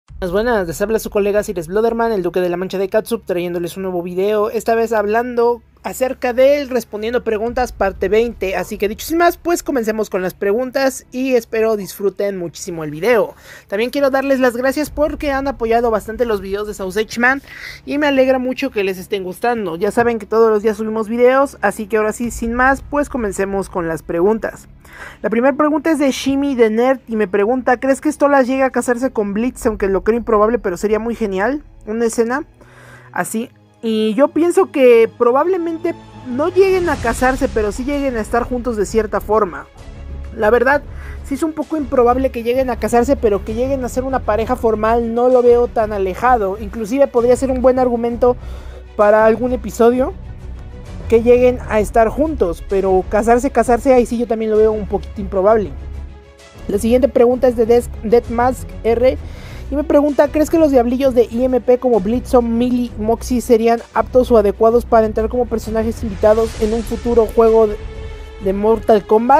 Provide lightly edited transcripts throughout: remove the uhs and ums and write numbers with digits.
Buenas, buenas, les habla su colega Cires Bloderman, el duque de la Mancha de Catsup, trayéndoles un nuevo video, esta vez hablando acerca de respondiendo preguntas parte 20, así que dicho sin más, pues comencemos con las preguntas y espero disfruten muchísimo el video. También quiero darles las gracias porque han apoyado bastante los videos de Sausage Man y me alegra mucho que les estén gustando. Ya saben que todos los días subimos videos, así que ahora sí, sin más, pues comencemos con las preguntas. La primera pregunta es de Shimi de Nerd y me pregunta: ¿crees que Stolas llegue a casarse con Blitz? Aunque lo creo improbable, pero sería muy genial una escena así. Y yo pienso que probablemente no lleguen a casarse, pero sí lleguen a estar juntos de cierta forma. La verdad, sí es un poco improbable que lleguen a casarse, pero que lleguen a ser una pareja formal no lo veo tan alejado. Inclusive podría ser un buen argumento para algún episodio que lleguen a estar juntos, pero casarse, ahí sí yo también lo veo un poquito improbable. La siguiente pregunta es de Deathmask R y me pregunta: ¿crees que los diablillos de IMP como Blitzon, Melee, Moxie serían aptos o adecuados para entrar como personajes invitados en un futuro juego de Mortal Kombat?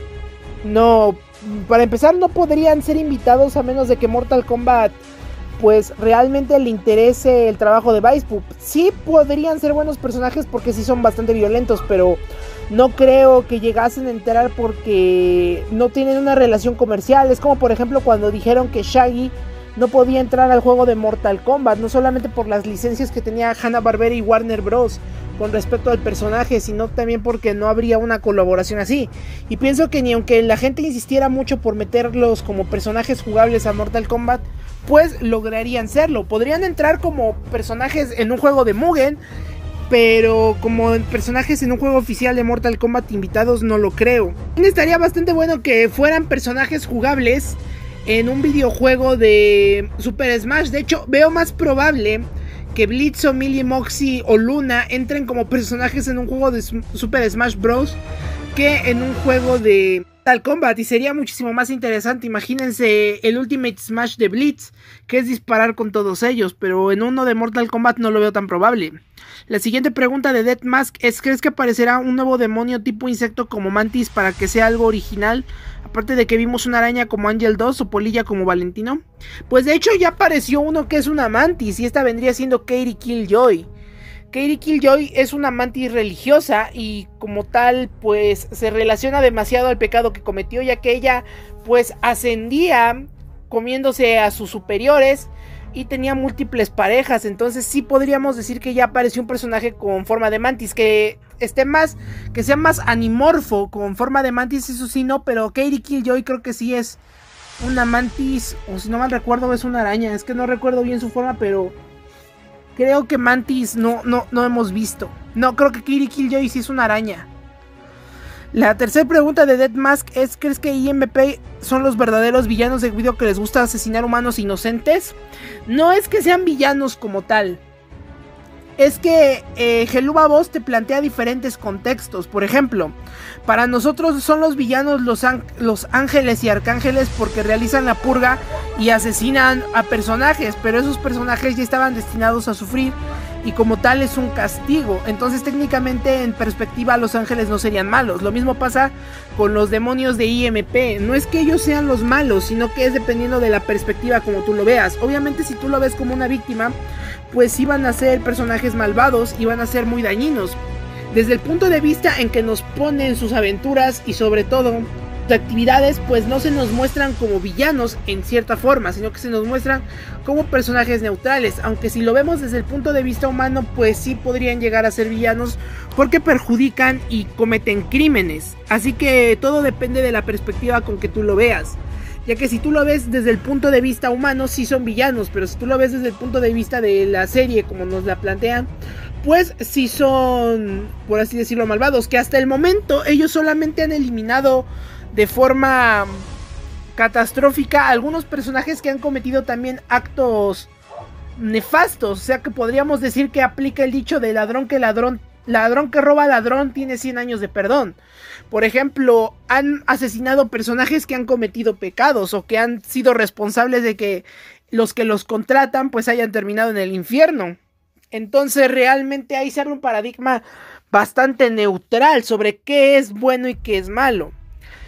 No, para empezar no podrían ser invitados a menos de que Mortal Kombat pues realmente le interese el trabajo de Vice Pup. Sí podrían ser buenos personajes porque sí son bastante violentos, pero no creo que llegasen a entrar porque no tienen una relación comercial. Es como por ejemplo cuando dijeron que Shaggy no podía entrar al juego de Mortal Kombat, no solamente por las licencias que tenía Hanna-Barbera y Warner Bros. Con respecto al personaje, sino también porque no habría una colaboración así. Y pienso que ni aunque la gente insistiera mucho por meterlos como personajes jugables a Mortal Kombat, pues lograrían serlo. Podrían entrar como personajes en un juego de Mugen, pero como personajes en un juego oficial de Mortal Kombat invitados no lo creo. Estaría bastante bueno que fueran personajes jugables en un videojuego de Super Smash. De hecho, veo más probable que Blitz o Melee, Moxie o Luna entren como personajes en un juego de Super Smash Bros. Que en un juego de Mortal Kombat, y sería muchísimo más interesante. Imagínense el Ultimate Smash de Blitz, que es disparar con todos ellos, pero en uno de Mortal Kombat no lo veo tan probable. La siguiente pregunta de Deathmask es: ¿crees que aparecerá un nuevo demonio tipo insecto como Mantis para que sea algo original? Aparte de que vimos una araña como Angel 2 o Polilla como Valentino. Pues de hecho ya apareció uno que es una Mantis, y esta vendría siendo Katie Killjoy. Katie Killjoy es una mantis religiosa y como tal pues se relaciona demasiado al pecado que cometió, ya que ella pues ascendía comiéndose a sus superiores y tenía múltiples parejas. Entonces sí podríamos decir que ya apareció un personaje con forma de mantis, que sea más animorfo con forma de mantis, eso sí no, pero Katie Killjoy creo que sí es una mantis, o si no mal recuerdo es una araña. Es que no recuerdo bien su forma, pero creo que Mantis no hemos visto. No, creo que Katie Killjoy sí es una araña. La tercera pregunta de Deathmask es: ¿crees que IMP son los verdaderos villanos debido a que les gusta asesinar humanos inocentes? No es que sean villanos como tal. Es que Helluva Boss te plantea diferentes contextos. Por ejemplo, para nosotros son los villanos los ángeles y arcángeles porque realizan la purga y asesinan a personajes, pero esos personajes ya estaban destinados a sufrir y como tal es un castigo. Entonces técnicamente en perspectiva los ángeles no serían malos. Lo mismo pasa con los demonios de IMP. No es que ellos sean los malos, sino que es dependiendo de la perspectiva como tú lo veas. Obviamente si tú lo ves como una víctima, pues sí van a ser personajes malvados y van a ser muy dañinos. Desde el punto de vista en que nos ponen sus aventuras y sobre todo sus actividades, pues no se nos muestran como villanos en cierta forma, sino que se nos muestran como personajes neutrales. Aunque si lo vemos desde el punto de vista humano, pues sí podrían llegar a ser villanos porque perjudican y cometen crímenes. Así que todo depende de la perspectiva con que tú lo veas. Ya que si tú lo ves desde el punto de vista humano, sí son villanos, pero si tú lo ves desde el punto de vista de la serie, como nos la plantean, pues sí son, por así decirlo, malvados. Que hasta el momento ellos solamente han eliminado de forma catastrófica a algunos personajes que han cometido también actos nefastos. O sea que podríamos decir que aplica el dicho de ladrón que roba ladrón tiene 100 años de perdón. Por ejemplo, han asesinado personajes que han cometido pecados o que han sido responsables de que los contratan pues hayan terminado en el infierno. Entonces realmente ahí se abre un paradigma bastante neutral sobre qué es bueno y qué es malo.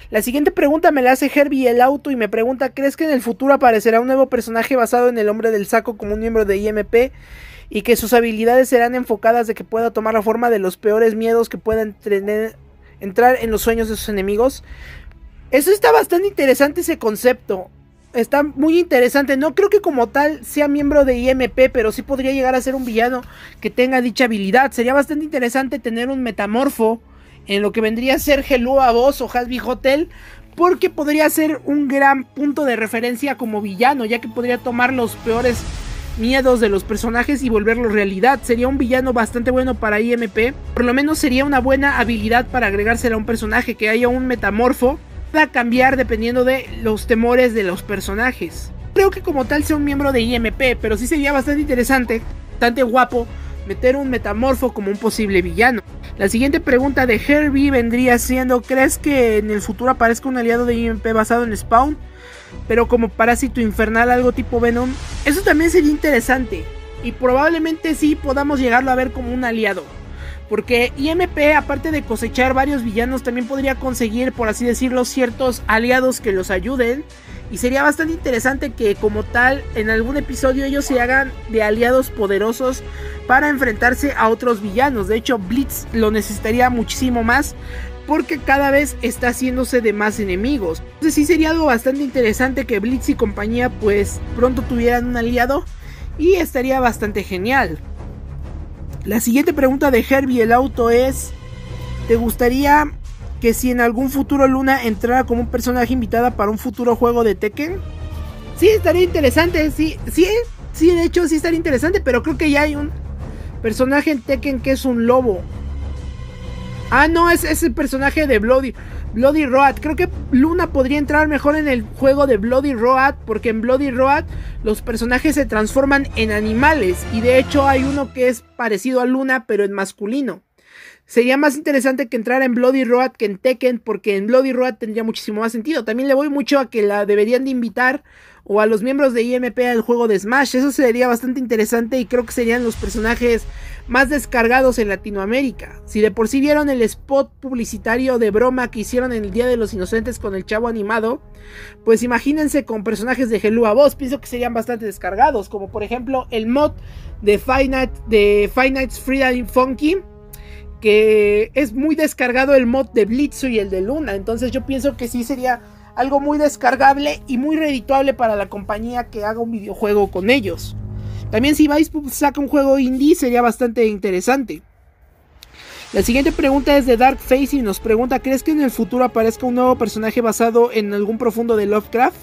La siguiente pregunta me la hace Herbie el Auto y me pregunta, ¿crees que en el futuro aparecerá un nuevo personaje basado en el Hombre del Saco como un miembro de IMP y que sus habilidades serán enfocadas de que pueda tomar la forma de los peores miedos que puedan entrar en los sueños de sus enemigos? Eso está bastante interesante, ese concepto. Está muy interesante. No creo que como tal sea miembro de IMP, pero sí podría llegar a ser un villano que tenga dicha habilidad. Sería bastante interesante tener un metamorfo en lo que vendría a ser Hello Boss o Hasby Hotel, porque podría ser un gran punto de referencia como villano, ya que podría tomar los peores miedos de los personajes y volverlos realidad. Sería un villano bastante bueno para IMP. Por lo menos sería una buena habilidad para agregársela a un personaje, que haya un metamorfo para cambiar dependiendo de los temores de los personajes. Creo que como tal sea un miembro de IMP, pero sí sería bastante interesante, bastante guapo, meter un metamorfo como un posible villano. La siguiente pregunta de Herbie vendría siendo, ¿crees que en el futuro aparezca un aliado de IMP basado en Spawn, pero como parásito infernal, algo tipo Venom? Eso también sería interesante y probablemente sí podamos llegarlo a ver como un aliado, porque IMP, aparte de cosechar varios villanos, también podría conseguir, por así decirlo, ciertos aliados que los ayuden. Y sería bastante interesante que como tal en algún episodio ellos se hagan de aliados poderosos para enfrentarse a otros villanos. De hecho, Blitz lo necesitaría muchísimo más porque cada vez está haciéndose de más enemigos. Entonces sí sería algo bastante interesante que Blitz y compañía pues pronto tuvieran un aliado y estaría bastante genial. La siguiente pregunta de Herbie el Auto es, ¿te gustaría que si en algún futuro Luna entrara como un personaje invitada para un futuro juego de Tekken? Sí, estaría interesante, sí, de hecho sí estaría interesante, pero creo que ya hay un personaje en Tekken que es un lobo. Ah, no, es el personaje de Bloody Road. Creo que Luna podría entrar mejor en el juego de Bloody Road, porque en Bloody Road los personajes se transforman en animales, y de hecho hay uno que es parecido a Luna pero en masculino. Sería más interesante que entrara en Bloody Road que en Tekken, porque en Bloody Road tendría muchísimo más sentido. También le voy mucho a que la deberían de invitar o a los miembros de IMP al juego de Smash. Eso sería bastante interesante y creo que serían los personajes más descargados en Latinoamérica. Si de por sí vieron el spot publicitario de broma que hicieron en el Día de los Inocentes con el chavo animado, pues imagínense con personajes de Hello Boss. Pienso que serían bastante descargados, como por ejemplo el mod de Five Nights Friday Funky, que es muy descargado el mod de Blitzo y el de Luna. Entonces yo pienso que sí sería algo muy descargable y muy redituable para la compañía que haga un videojuego con ellos. También si Vice saca un juego indie sería bastante interesante. La siguiente pregunta es de Dark Face y nos pregunta, ¿crees que en el futuro aparezca un nuevo personaje basado en algún profundo de Lovecraft?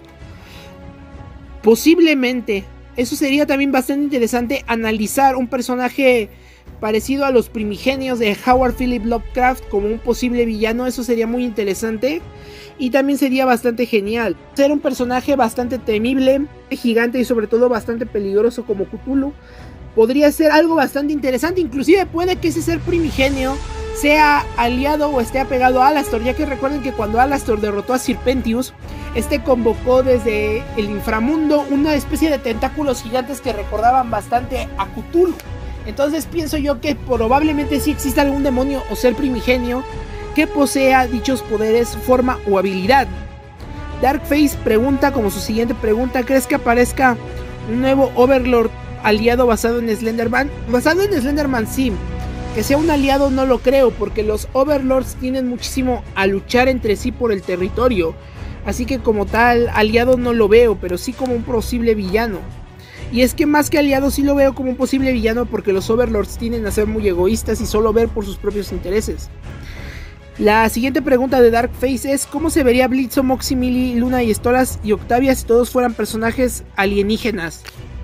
Posiblemente. Eso sería también bastante interesante, analizar un personaje parecido a los primigenios de Howard Philip Lovecraft como un posible villano. Eso sería muy interesante y también sería bastante genial. Ser un personaje bastante temible, gigante y sobre todo bastante peligroso como Cthulhu podría ser algo bastante interesante. Inclusive puede que ese ser primigenio sea aliado o esté apegado a Alastor, ya que recuerden que cuando Alastor derrotó a Serpentius, este convocó desde el inframundo una especie de tentáculos gigantes que recordaban bastante a Cthulhu. Entonces pienso yo que probablemente sí exista algún demonio o ser primigenio que posea dichos poderes, forma o habilidad. Darkface pregunta como su siguiente pregunta, ¿crees que aparezca un nuevo Overlord aliado basado en Slenderman? Basado en Slenderman sí, que sea un aliado no lo creo, porque los Overlords tienen muchísimo a luchar entre sí por el territorio, así que como tal aliado no lo veo, pero sí como un posible villano. Y es que más que aliado sí lo veo como un posible villano, porque los Overlords tienden a ser muy egoístas y solo ver por sus propios intereses. La siguiente pregunta de Darkface es, ¿cómo se vería Blitzo, Moxie, Millie, Luna y Stolas y Octavia si todos fueran personajes alienígenas?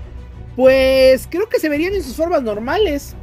Pues creo que se verían en sus formas normales.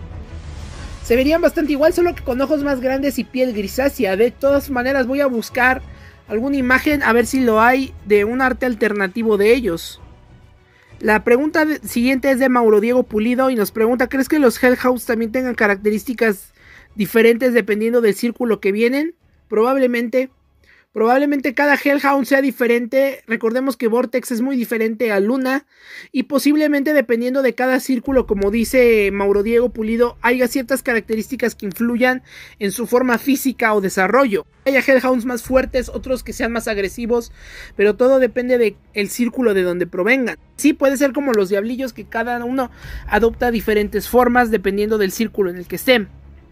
Se verían bastante igual, solo que con ojos más grandes y piel grisácea. De todas maneras voy a buscar alguna imagen a ver si lo hay de un arte alternativo de ellos. La pregunta siguiente es de Mauro Diego Pulido y nos pregunta, ¿crees que los Hellhounds también tengan características diferentes dependiendo del círculo que vienen? Probablemente, Probablemente cada Hellhound sea diferente. Recordemos que Vortex es muy diferente a Luna. Y posiblemente dependiendo de cada círculo, como dice Mauro Diego Pulido, haya ciertas características que influyan en su forma física o desarrollo. Haya Hellhounds más fuertes, otros que sean más agresivos. Pero todo depende del círculo de donde provengan. Sí, puede ser como los diablillos, que cada uno adopta diferentes formas dependiendo del círculo en el que estén.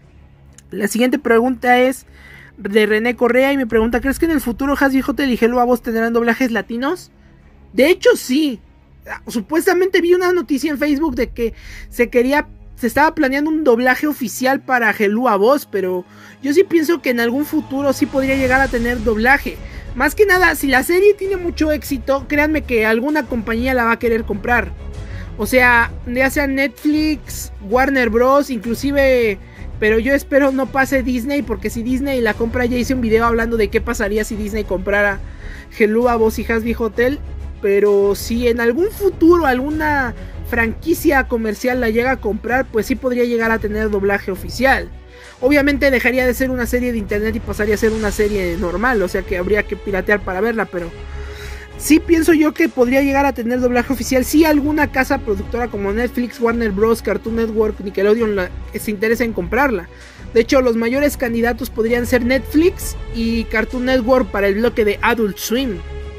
La siguiente pregunta es de René Correa y me pregunta: ¿crees que en el futuro Hazbin Hotel y Hello a Vos tendrán doblajes latinos? De hecho sí. Supuestamente vi una noticia en Facebook de que se estaba planeando un doblaje oficial para Hello a Vos, pero yo sí pienso que en algún futuro sí podría llegar a tener doblaje. Más que nada, si la serie tiene mucho éxito, créanme que alguna compañía la va a querer comprar. O sea, ya sea Netflix, Warner Bros, inclusive... Pero yo espero no pase Disney, porque si Disney la compra, ya hice un video hablando de qué pasaría si Disney comprara Hello a Vos y Hazbin Hotel. Pero si en algún futuro alguna franquicia comercial la llega a comprar, pues sí podría llegar a tener doblaje oficial. Obviamente dejaría de ser una serie de internet y pasaría a ser una serie normal, o sea que habría que piratear para verla, pero... sí pienso yo que podría llegar a tener doblaje oficial si alguna casa productora como Netflix, Warner Bros, Cartoon Network, Nickelodeon se interesa en comprarla. De hecho, los mayores candidatos podrían ser Netflix y Cartoon Network para el bloque de Adult Swim.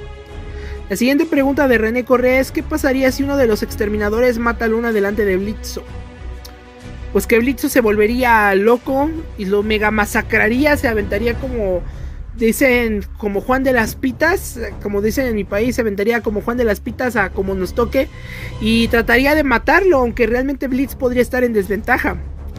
La siguiente pregunta de René Correa es: ¿qué pasaría si uno de los exterminadores mata a Luna delante de Blitzo? Pues que Blitzo se volvería loco y lo mega masacraría, se aventaría como... dicen, como Juan de las Pitas, como dicen en mi país, se aventaría como Juan de las Pitas a como nos toque y trataría de matarlo, aunque realmente Blitz podría estar en desventaja.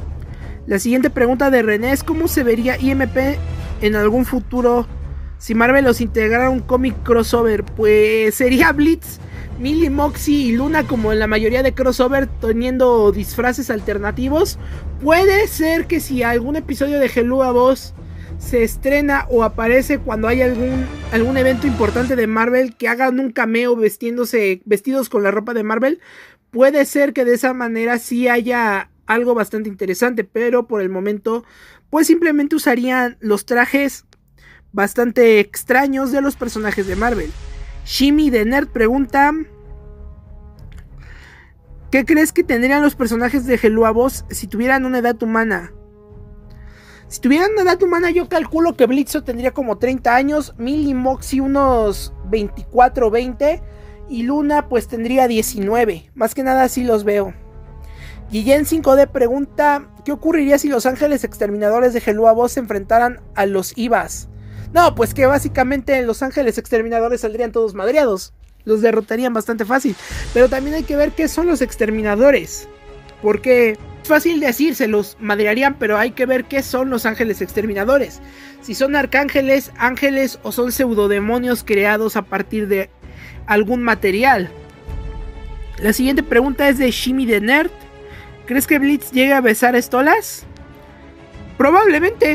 La siguiente pregunta de René es: ¿cómo se vería IMP en algún futuro si Marvel los integrara a un cómic crossover? Pues sería Blitz, Millie, Moxie y Luna, como en la mayoría de crossover, teniendo disfraces alternativos. Puede ser que si algún episodio de Hello a Vos se estrena o aparece cuando hay algún evento importante de Marvel, que hagan un cameo vestidos con la ropa de Marvel, puede ser que de esa manera sí haya algo bastante interesante, pero por el momento pues simplemente usarían los trajes bastante extraños de los personajes de Marvel. Shimi de Nerd pregunta: ¿qué crees que tendrían los personajes de Hello a Vos si tuvieran una edad humana? Si tuvieran una edad humana, yo calculo que Blitzo tendría como 30 años, Millie y Moxie unos 24 o 20, y Luna pues tendría 19. Más que nada así los veo. Guillén 5D pregunta: ¿qué ocurriría si los ángeles exterminadores de Hello a Vos se enfrentaran a los IVAs? No, pues que básicamente los ángeles exterminadores saldrían todos madreados. Los derrotarían bastante fácil. Pero también hay que ver qué son los exterminadores, porque... es fácil decir, se los madrearían, pero hay que ver qué son los ángeles exterminadores. Si son arcángeles, ángeles o son pseudodemonios creados a partir de algún material. La siguiente pregunta es de Shimi de Nerd. ¿Crees que Blitz llegue a besar a Stolas? Probablemente.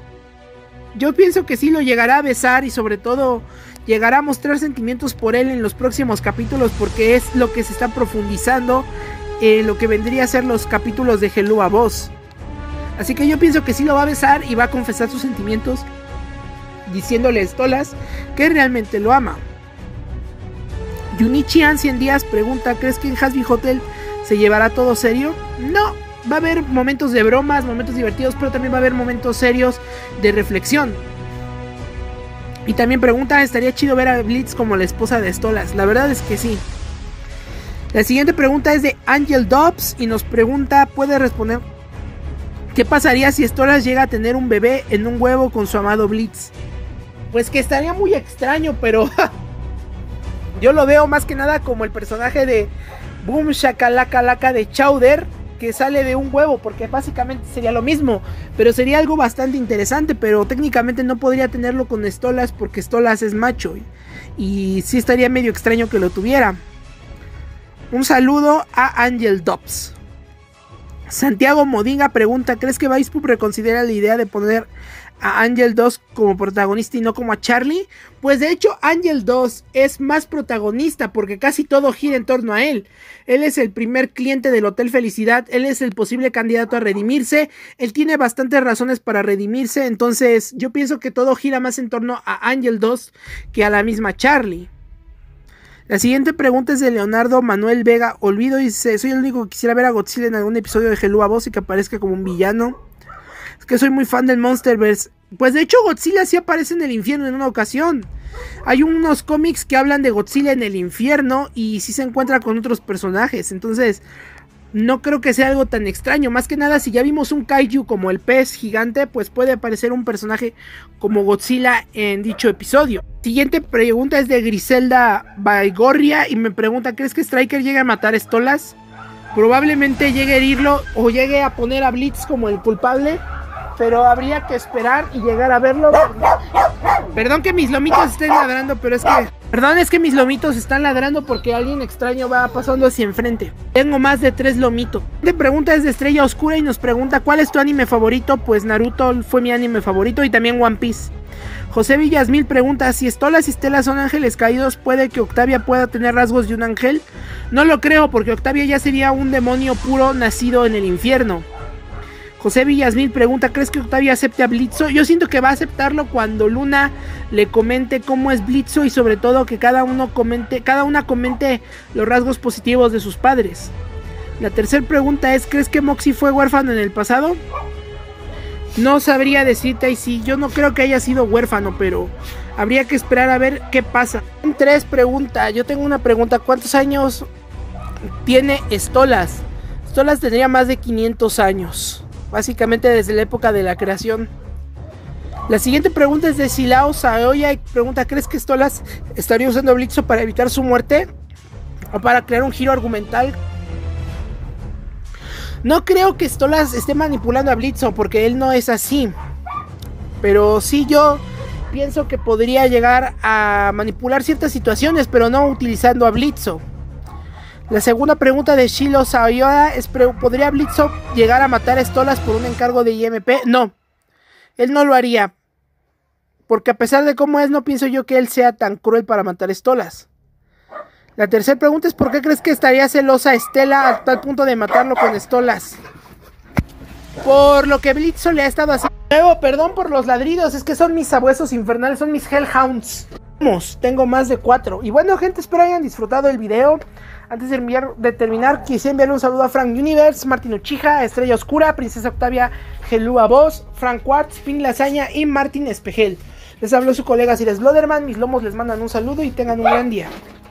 Yo pienso que sí lo llegará a besar y sobre todo llegará a mostrar sentimientos por él en los próximos capítulos, porque es lo que se está profundizando lo que vendría a ser los capítulos de Hello a Vos. Así que yo pienso que sí lo va a besar y va a confesar sus sentimientos, diciéndole a Stolas que realmente lo ama. Junichi Ancien Díaz pregunta: ¿crees que en Hazbin Hotel se llevará todo serio? No, va a haber momentos de bromas, momentos divertidos, pero también va a haber momentos serios de reflexión. Y también pregunta: ¿estaría chido ver a Blitz como la esposa de Stolas? La verdad es que sí. La siguiente pregunta es de Angel Dobbs y nos pregunta, puede responder: ¿qué pasaría si Stolas llega a tener un bebé en un huevo con su amado Blitz? Pues que estaría muy extraño, pero yo lo veo más que nada como el personaje de Boom Shakalaka Laka de Chowder, que sale de un huevo, porque básicamente sería lo mismo, pero sería algo bastante interesante. Pero técnicamente no podría tenerlo con Stolas porque Stolas es macho y sí estaría medio extraño que lo tuviera. Un saludo a Angel Dobbs. Santiago Modinga pregunta: ¿crees que Vice Pub reconsidera la idea de poner a Ángel 2 como protagonista y no como a Charlie? Pues de hecho Ángel 2 es más protagonista porque casi todo gira en torno a él. Él es el primer cliente del Hotel Felicidad, él es el posible candidato a redimirse, él tiene bastantes razones para redimirse, entonces yo pienso que todo gira más en torno a Ángel 2 que a la misma Charlie. La siguiente pregunta es de Leonardo Manuel Vega Olvido y dice: soy el único que quisiera ver a Godzilla en algún episodio de Hello a Boss y que aparezca como un villano. Es que soy muy fan del Monsterverse. Pues de hecho Godzilla sí aparece en el infierno en una ocasión. Hay unos cómics que hablan de Godzilla en el infierno y sí se encuentra con otros personajes. Entonces no creo que sea algo tan extraño. Más que nada, si ya vimos un kaiju como el pez gigante, pues puede aparecer un personaje como Godzilla en dicho episodio. Siguiente pregunta es de Griselda Baigorria y me pregunta: ¿crees que Striker llegue a matar a Stolas? Probablemente llegue a herirlo o llegue a poner a Blitz como el culpable, pero habría que esperar y llegar a verlo. Perdón que mis lomitos estén ladrando, pero es que... Perdón, es que mis lomitos están ladrando porque alguien extraño va pasando hacia enfrente. Tengo más de 3 lomitos. La pregunta es de Estrella Oscura y nos pregunta: ¿cuál es tu anime favorito? Pues Naruto fue mi anime favorito y también One Piece. José Villasmil pregunta: si Stolas y Stella son ángeles caídos, ¿puede que Octavia pueda tener rasgos de un ángel? No lo creo, porque Octavia ya sería un demonio puro nacido en el infierno. José Villasmil pregunta: ¿crees que Octavia acepte a Blitzo? Yo siento que va a aceptarlo cuando Luna le comente cómo es Blitzo y sobre todo que cada una comente los rasgos positivos de sus padres. La tercera pregunta es: ¿crees que Moxie fue huérfano en el pasado? No sabría decirte ahí sí, yo no creo que haya sido huérfano, pero habría que esperar a ver qué pasa. En 3 preguntas, yo tengo una pregunta: ¿cuántos años tiene Stolas? Stolas tendría más de 500 años. Básicamente desde la época de la creación. La siguiente pregunta es de Silao Saoya y pregunta: ¿crees que Stolas estaría usando a Blitzo para evitar su muerte? ¿O para crear un giro argumental? No creo que Stolas esté manipulando a Blitzo porque él no es así. Pero sí, yo pienso que podría llegar a manipular ciertas situaciones, pero no utilizando a Blitzo. La segunda pregunta de Shilo Saoya es: ¿podría Blitzo llegar a matar a Stolas por un encargo de IMP? No, él no lo haría, porque a pesar de cómo es, no pienso yo que él sea tan cruel para matar a Stolas. La tercera pregunta es: ¿por qué crees que estaría celosa Estela a tal punto de matarlo con Stolas? Por lo que Blitzo le ha estado haciendo. Luego, perdón por los ladridos, es que son mis sabuesos infernales, son mis Hellhounds. Tengo más de 4. Y bueno, gente, espero hayan disfrutado el video. Antes de terminar, quisiera enviarle un saludo a Frank Universe, Martín Uchija, Estrella Oscura, Princesa Octavia, Gelúa Voz, Frank Quartz, Pink Lasaña y Martín Espejel. Les habló su colega Cires Bloderman. Mis lomos les mandan un saludo y tengan un gran día.